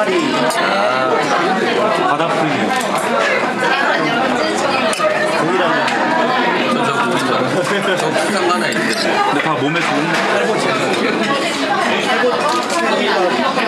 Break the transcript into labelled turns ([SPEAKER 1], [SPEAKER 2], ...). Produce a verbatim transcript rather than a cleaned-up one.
[SPEAKER 1] 햇살이 바다 프리미엄.
[SPEAKER 2] 저, 저, 저, 저 부상 하나 있는데.
[SPEAKER 1] 근데 다 몸에 좋은
[SPEAKER 2] 팔보 제일